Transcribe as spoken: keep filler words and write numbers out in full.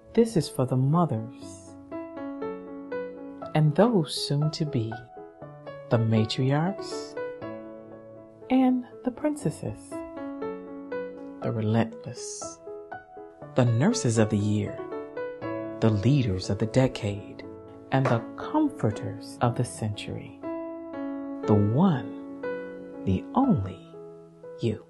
This is for the mothers and those soon to be, the matriarchs and the princesses, the relentless, the nurses of the year, the leaders of the decade, and the comforters of the century. The one, the only you.